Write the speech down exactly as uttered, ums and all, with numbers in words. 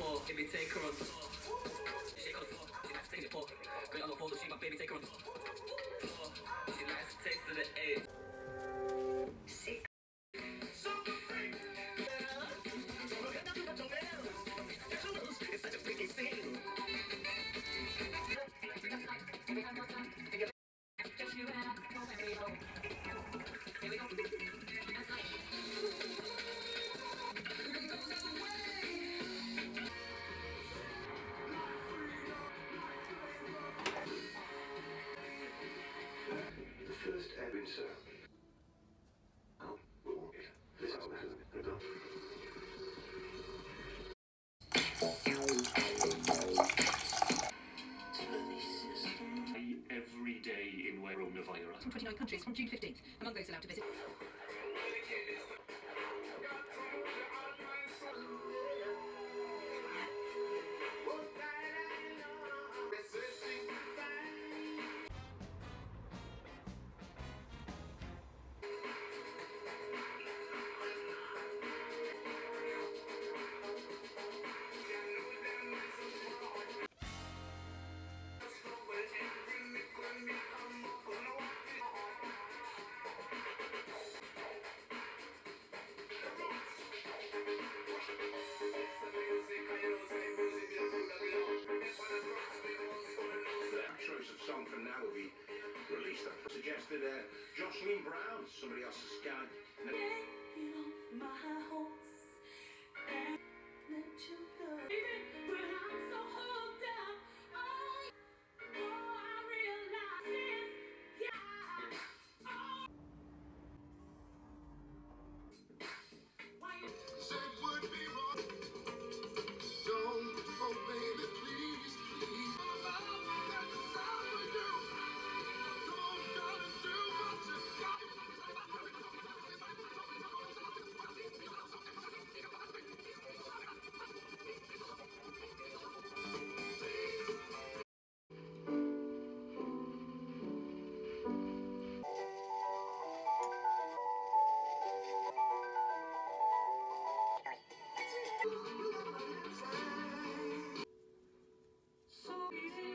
tour. Baby, take her on tour. She goes, she likes to take the port. Girl, I'm not photo, she my baby, take her on tour. She likes to taste of the A. Sick. It's such a freaking scene. The first Edwin, sir. Oh, this is every day in coronavirus. From twenty-nine countries from June fifteenth, among those allowed to visit. Song from now will be released. Suggested uh, Jocelyn Brown, somebody else's sky. My horse and let you go. When I'm so hooked up, I, all I realize is, yeah. Oh. Why you say it would be wrong? Don't, oh baby, please, please. So easy.